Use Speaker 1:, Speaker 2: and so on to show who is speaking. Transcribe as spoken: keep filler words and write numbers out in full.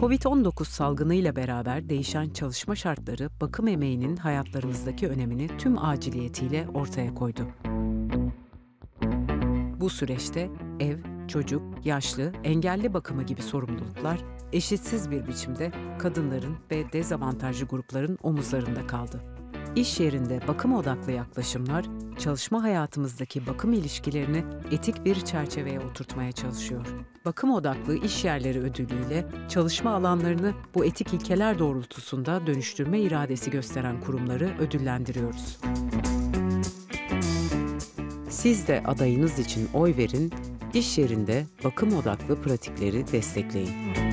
Speaker 1: kovid on dokuz salgınıyla beraber değişen çalışma şartları bakım emeğinin hayatlarımızdaki önemini tüm aciliyetiyle ortaya koydu. Bu süreçte ev, çocuk, yaşlı, engelli bakımı gibi sorumluluklar eşitsiz bir biçimde kadınların ve dezavantajlı grupların omuzlarında kaldı. İş yerinde bakım odaklı yaklaşımlar, çalışma hayatımızdaki bakım ilişkilerini etik bir çerçeveye oturtmaya çalışıyor. Bakım odaklı iş yerleri ödülüyle çalışma alanlarını bu etik ilkeler doğrultusunda dönüştürme iradesi gösteren kurumları ödüllendiriyoruz. Siz de adayınız için oy verin, iş yerinde bakım odaklı pratikleri destekleyin.